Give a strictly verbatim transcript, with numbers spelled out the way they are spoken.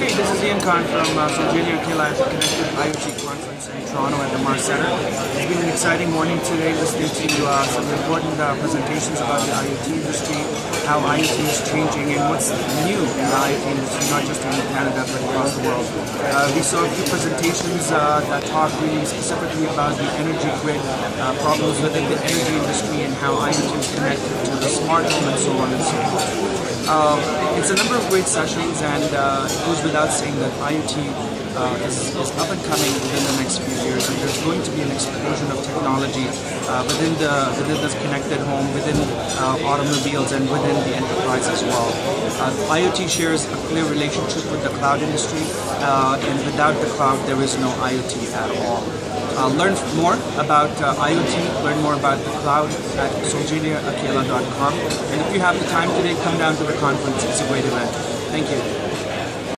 Hey, this is Ian Khan from uh, Solgeniakhela at the Connected IoT Conference in Toronto at the Mars Center. It's been an exciting morning today listening to uh, some important uh, presentations about the IoT industry, how IoT is changing and what's new in the IoT industry, not just in Canada but across the world. Uh, we saw a few presentations uh, that talked really specifically about the energy grid, uh, problems within the energy industry and how IoT is connected to the smart home and so on and so forth. Uh, it's a number of great sessions, and uh, it goes without saying that IoT uh, is, is up and coming within the next few years, and there's going to be an explosion of technology uh, within the within this connected home, within uh, automobiles, and within the enterprise as well. Uh, IoT shares a clear relationship with the cloud industry, uh, and without the cloud, there is no IoT at all. Uh, learn more about uh, IoT, learn more about the cloud at solgeniakhela dot com. And if you have the time today, come down to the conference. It's a great event. Thank you.